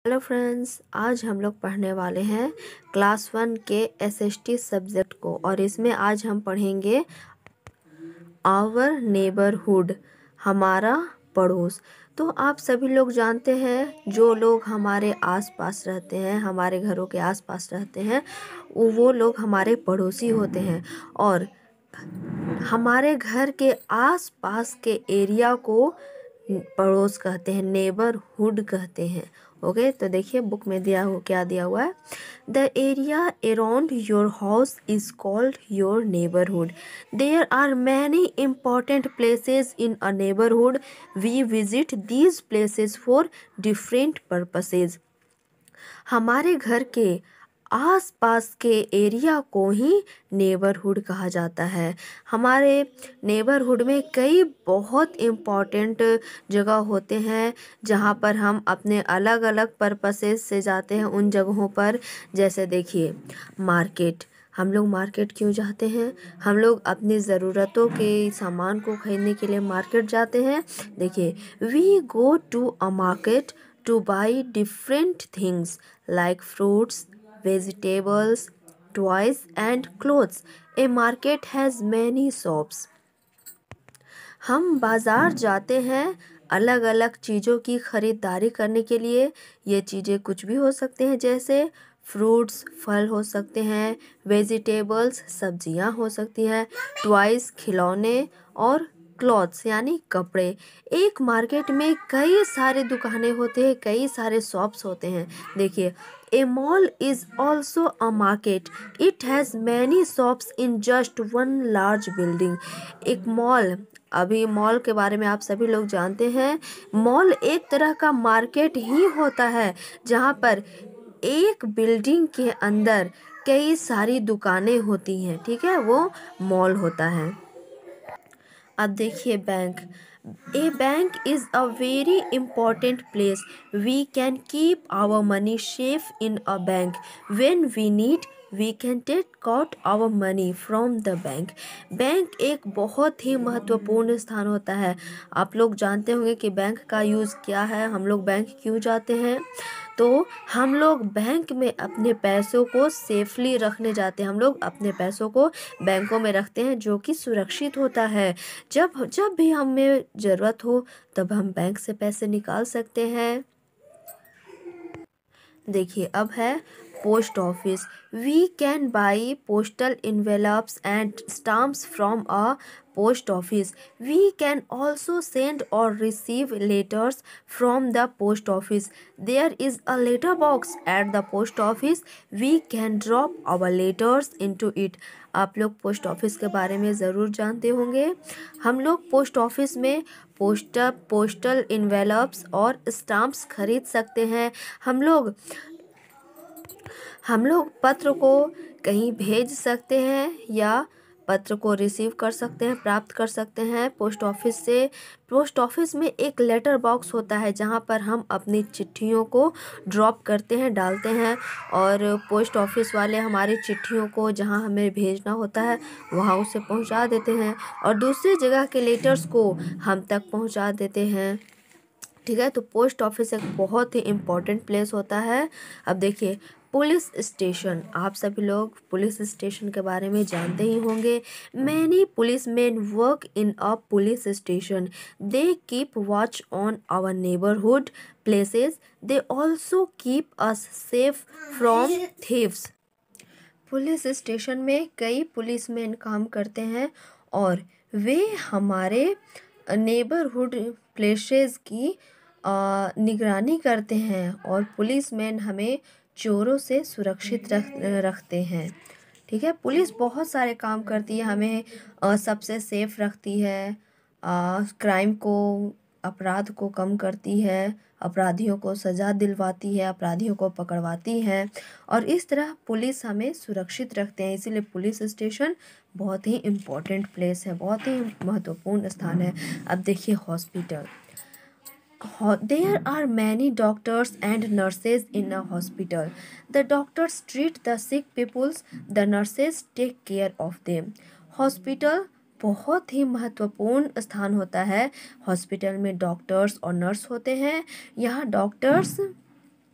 Hello friends, आज हम लोग पढ़ने वाले हैं क्लास 1 के एसएसटी सब्जेक्ट को। और इसमें आज हम पढ़ेंगे आवर नेबरहुड, हमारा पड़ोस। तो आप सभी लोग जानते हैं, जो लोग हमारे आसपास रहते हैं, हमारे घरों के आसपास रहते हैं, वो लोग हमारे पड़ोसी होते हैं। और हमारे घर के आसपास के एरिया को पड़ोस कहते हैं, नेबरहुड कहते हैं। ओके, तो देखिए बुक में क्या दिया हुआ है। The area around your house is called your neighbourhood. There are many important places in a neighbourhood. We visit these places for different purposes. हमारे घर के आसपास के एरिया को ही नेबरहुड कहा जाता है। हमारे नेबरहुड में कई बहुत इम्पॉर्टेंट जगह होते हैं, जहाँ पर हम अपने अलग अलग पर्पसेस से जाते हैं उन जगहों पर। जैसे देखिए, मार्केट। हम लोग मार्केट क्यों जाते हैं? हम लोग अपनी ज़रूरतों के सामान को खरीदने के लिए मार्केट जाते हैं। देखिए, we go to a market to buy different things like fruits, vegetables, toys and clothes. A market has many shops. हम बाज़ार जाते हैं अलग अलग चीज़ों की ख़रीदारी करने के लिए। ये चीज़ें कुछ भी हो सकते हैं, जैसे फ्रूट्स, फल हो सकते हैं, वेजिटेबल्स, सब्जियां हो सकती हैं, टॉयज़, खिलौने, और क्लॉथ्स यानी कपड़े। एक मार्केट में कई सारे दुकानें होते हैं, कई सारे शॉप्स होते हैं। देखिए, a mall is also a market. It has many shops in just one large building. एक मॉल, अभी मॉल के बारे में आप सभी लोग जानते हैं। मॉल एक तरह का मार्केट ही होता है, जहाँ पर एक बिल्डिंग के अंदर कई सारी दुकानें होती हैं। ठीक है, वो मॉल होता है। अब देखिए, bank. A bank is a very important place. We can keep our money safe in a bank. When we need we can take out our money from the bank. Bank एक बहुत ही महत्वपूर्ण स्थान होता है। आप लोग जानते होंगे कि बैंक का यूज़ क्या है, हम लोग बैंक क्यों जाते हैं। तो हम लोग बैंक में अपने पैसों को सेफली रखने जाते हैं। हम लोग अपने पैसों को बैंकों में रखते हैं, जो कि सुरक्षित होता है। जब जब भी हमें ज़रूरत हो, तब हम बैंक से पैसे निकाल सकते हैं। देखिए, अब है post office. We can buy postal envelopes and stamps from a post office. We can also send और receive letters from the post office. There is a letter box at the post office. We can drop our letters into it. आप लोग post office के बारे में ज़रूर जानते होंगे। हम लोग पोस्ट ऑफिस में पोस्टल इन्वेलप्स और स्टाम्प्स खरीद सकते हैं। हम लोग पत्र को कहीं भेज सकते हैं, या पत्र को रिसीव कर सकते हैं, प्राप्त कर सकते हैं पोस्ट ऑफिस से। पोस्ट ऑफिस में एक लेटर बॉक्स होता है, जहां पर हम अपनी चिट्ठियों को ड्रॉप करते हैं, डालते हैं, और पोस्ट ऑफिस वाले हमारी चिट्ठियों को जहां हमें भेजना होता है वहां उसे पहुंचा देते हैं, और दूसरी जगह के लेटर्स को हम तक पहुंचा देते हैं। ठीक है, तो पोस्ट ऑफिस एक बहुत ही इम्पोर्टेंट प्लेस होता है। अब देखिए, पुलिस स्टेशन। आप सभी लोग पुलिस स्टेशन के बारे में जानते ही होंगे। Many policeman work in a police station. They keep watch on our neighbourhood places. They also keep us safe from thieves. Police station में कई पुलिसमैन काम करते हैं, और वे हमारे नेबरहुड प्लेसेस की निगरानी करते हैं, और पुलिसमैन हमें चोरों से सुरक्षित रखते हैं। ठीक है, पुलिस बहुत सारे काम करती है, हमें सबसे सेफ रखती है, क्राइम को, अपराध को कम करती है, अपराधियों को सज़ा दिलवाती है, अपराधियों को पकड़वाती है, और इस तरह पुलिस हमें सुरक्षित रखते हैं। इसीलिए पुलिस स्टेशन बहुत ही इम्पोर्टेंट प्लेस है, बहुत ही महत्वपूर्ण स्थान है। अब देखिए, hospital. There are many doctors and nurses in a hospital. The doctors treat the sick people, the nurses take care of them. Hospital बहुत ही महत्वपूर्ण स्थान होता है। हॉस्पिटल में डॉक्टर्स और नर्स होते हैं। यहाँ डॉक्टर्स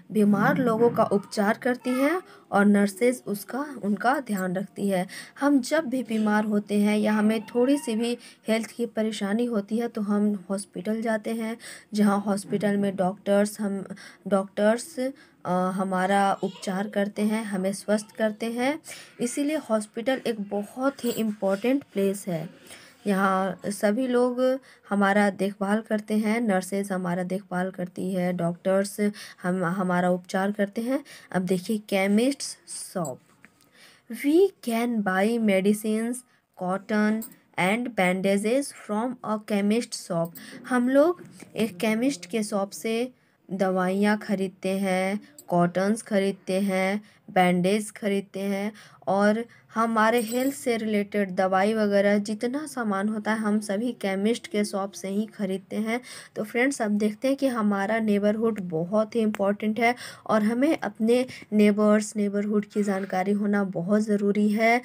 बीमार लोगों का उपचार करती हैं और नर्सेज उनका ध्यान रखती है। हम जब भी बीमार होते हैं या हमें थोड़ी सी भी हेल्थ की परेशानी होती है तो हम हॉस्पिटल जाते हैं, जहाँ हॉस्पिटल में डॉक्टर्स हमारा उपचार करते हैं, हमें स्वस्थ करते हैं। इसीलिए हॉस्पिटल एक बहुत ही इम्पोर्टेंट प्लेस है। यहाँ सभी लोग हमारा देखभाल करते हैं, नर्सेज हमारा देखभाल करती है, डॉक्टर्स हमारा उपचार करते हैं। अब देखिए chemists shop. We can buy medicines, cotton and bandages from a chemist shop. हम लोग एक केमिस्ट के शॉप से दवाइयाँ खरीदते हैं, कॉटन्स खरीदते हैं, बैंडेज खरीदते हैं और हमारे हेल्थ से रिलेटेड दवाई वगैरह जितना सामान होता है हम सभी केमिस्ट के शॉप से ही खरीदते हैं। तो फ्रेंड्स, अब देखते हैं कि हमारा नेबरहुड बहुत ही इम्पोर्टेंट है और हमें अपने नेबरहुड की जानकारी होना बहुत ज़रूरी है।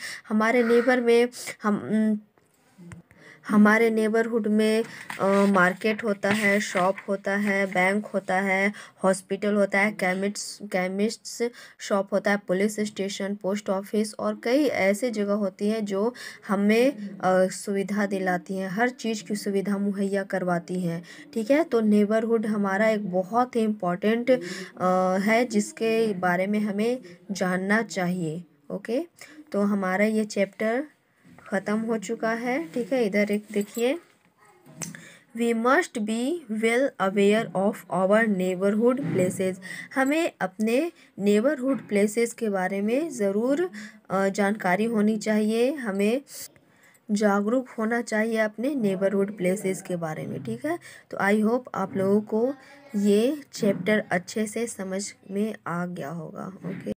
हमारे नेबरहुड में मार्केट होता है, शॉप होता है, बैंक होता है, हॉस्पिटल होता है, केमिस्ट्स शॉप होता है, पुलिस स्टेशन, पोस्ट ऑफिस और कई ऐसे जगह होती हैं जो हमें सुविधा दिलाती हैं, हर चीज़ की सुविधा मुहैया करवाती हैं। ठीक है, तो नेबरहुड हमारा एक बहुत ही इम्पोर्टेंट है जिसके बारे में हमें जानना चाहिए। ओके, तो हमारा ये चैप्टर ख़त्म हो चुका है। ठीक है, इधर एक देखिए, we must be well aware of our neighbourhood places. हमें अपने नेबरहुड प्लेसेस के बारे में ज़रूर जानकारी होनी चाहिए, हमें जागरूक होना चाहिए अपने नेबरहुड प्लेसेस के बारे में। ठीक है, तो आई होप आप लोगों को ये चैप्टर अच्छे से समझ में आ गया होगा। ओके।